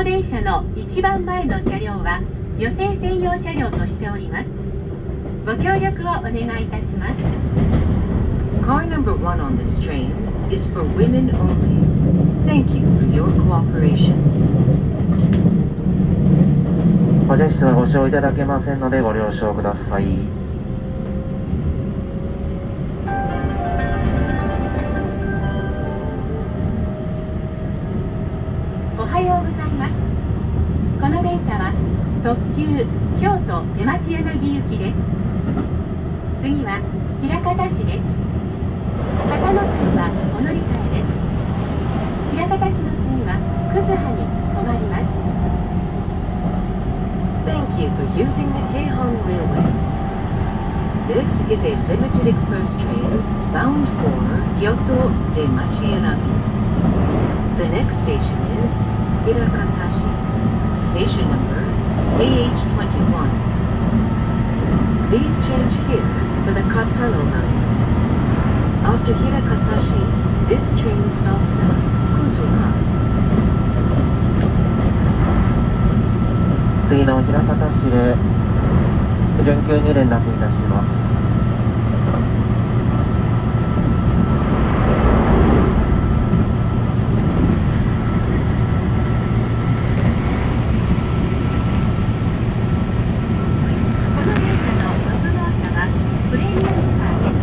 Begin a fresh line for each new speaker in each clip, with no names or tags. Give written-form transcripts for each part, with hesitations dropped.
電車の一番前の車両は女性専用車両としております。ご協力をお願いいたします。
Car number 1 on this train is for women only. Thank you for your cooperation.
補助室はご使用いただけませんのでご了承ください。
おはようございます。この電車は特急京都出町柳行きです。次は枚方市です。片野線はお乗り換えです。枚方市の次は葛葉に止まります。
Thank you for using the Keihan Railway. This is a limited express train bound for Kyoto de Machiyanagi. The next station is Hirakatashi. Station number KH21. Please change here for the Katano line. After Hirakatashi, this train stops at Kuzuka.
次の枚方市で準急に連絡いたします。
この電車の6号車はプレミアムカーです。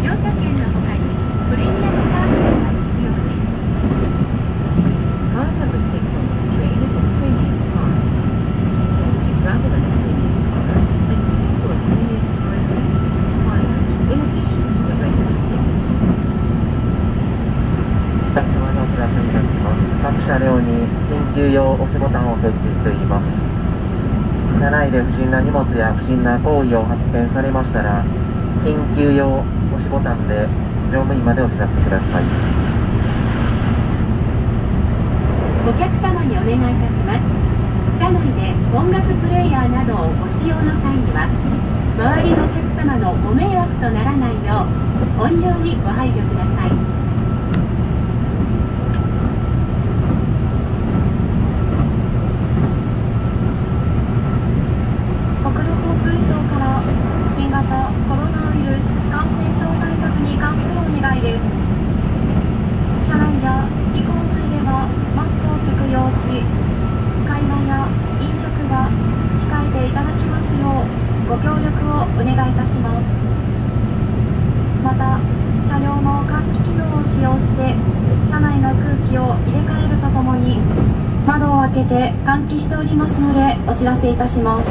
乗車券の他にプレミアムカードが必要です。
Car number 6 on this train is a premium car. To travel in a premium car, a ticket for a premium car seat is required in addition to the regular ticket.
お知らせいたします。各車両に緊急用押しボタンを設置しています。車内で不審な荷物や不審な行為を発見されましたら、緊急用押しボタンで乗務員までお知らせください。
お客様にお願いいたします。車内で音楽プレイヤーなどをご使用の際には、周りのお客様のご迷惑とならないよう音量にご配慮ください。
国土交通省から新型コロナウイルス感染症対策に関するお願いです。車内や飛行内ではマスクを着用し、会話や飲食は控えていただきますようご協力をお願いいたします。また車両の換気機能を使用して車内の空気を入れ替えるとともに窓を開けて換気しておりますのでお知らせいたします。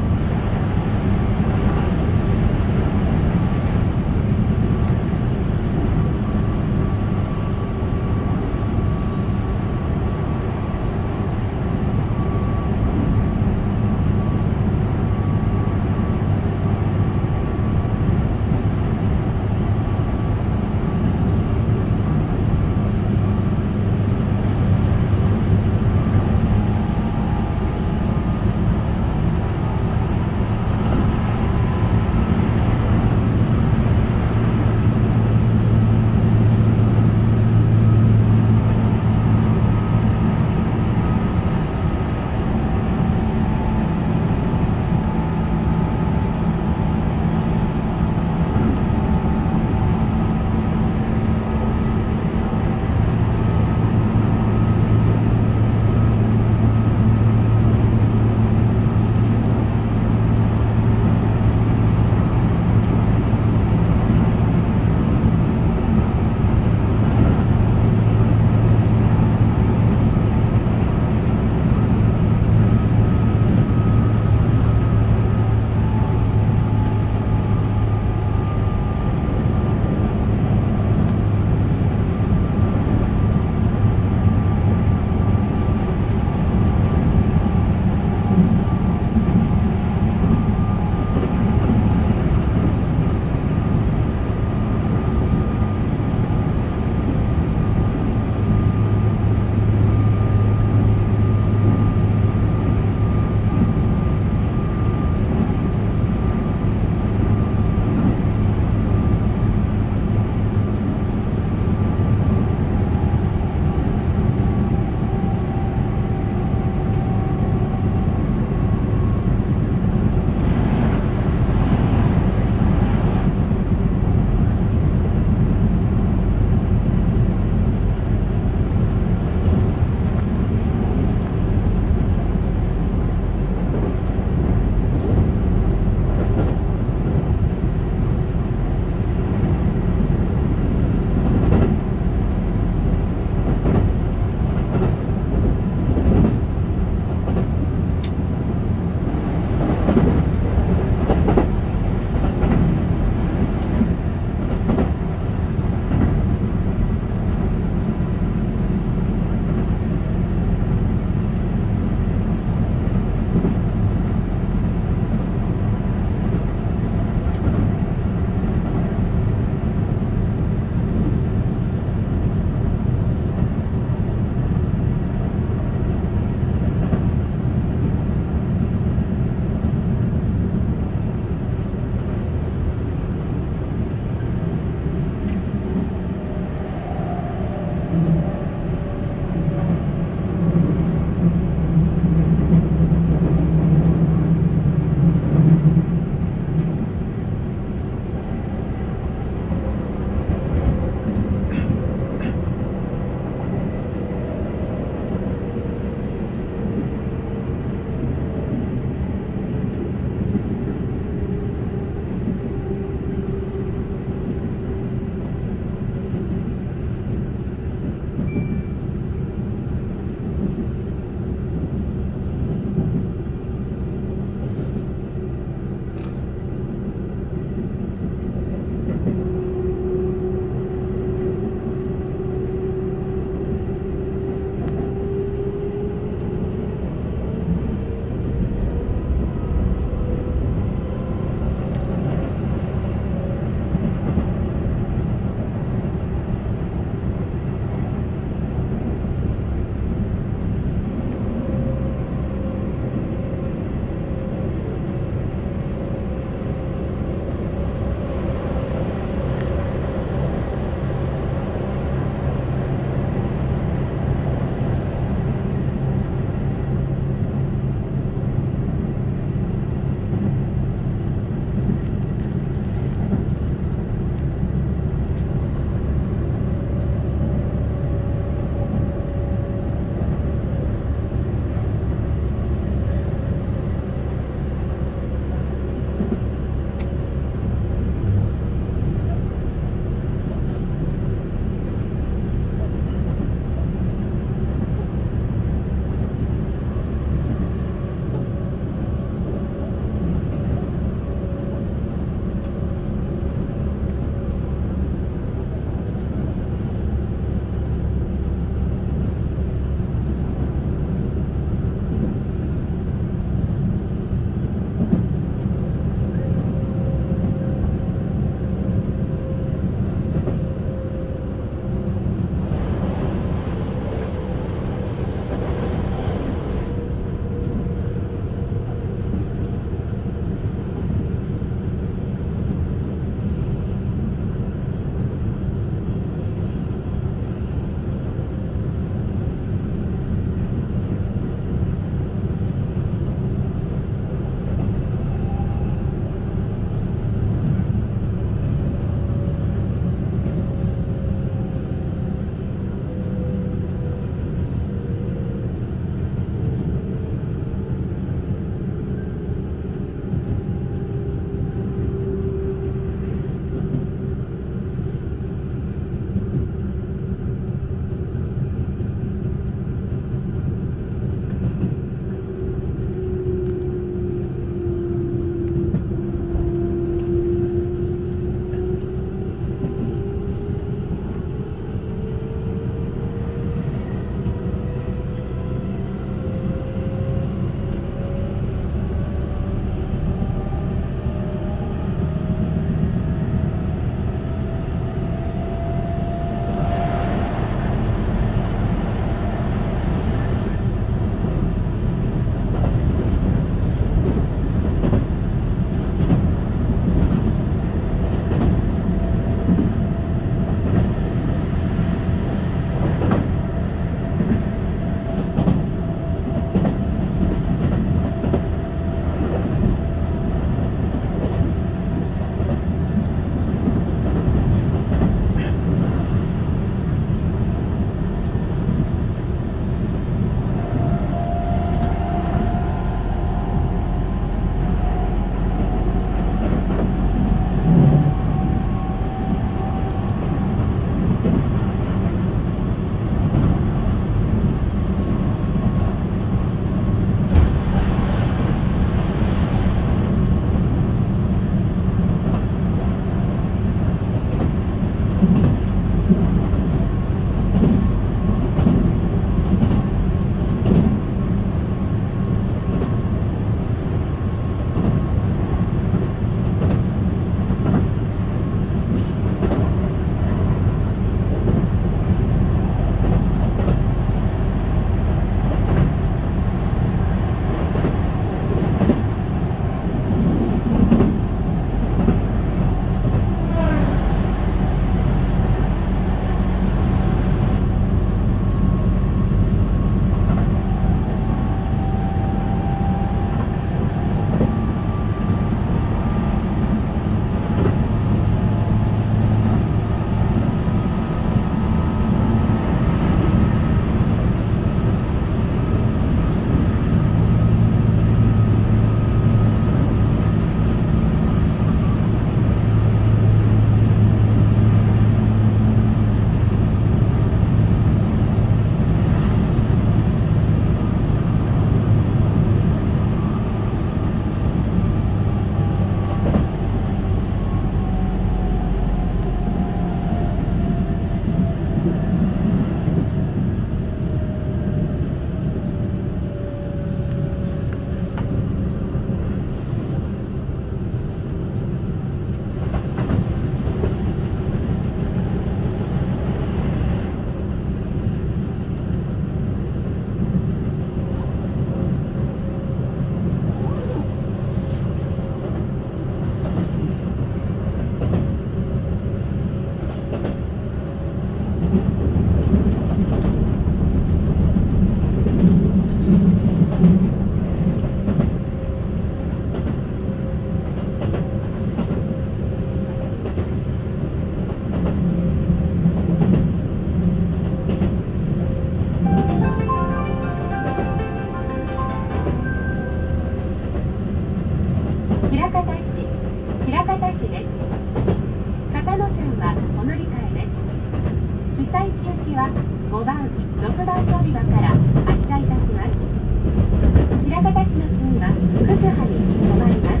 枚方市枚方市です。片野線はお乗り換えです。被災地行きは5番、6番乗り場から発車いたします。枚方市の次は葛葉に停まります。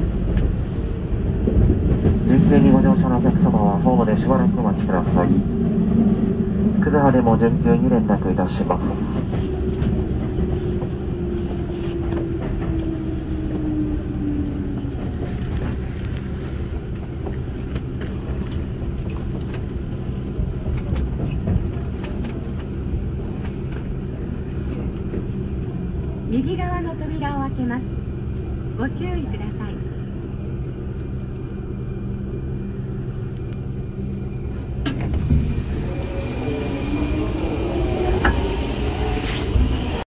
準急にご乗車のお客様はホームでしばらくお待ちください。葛葉でも準急に連絡いたします。
右側の扉を開けます。ご注意ください。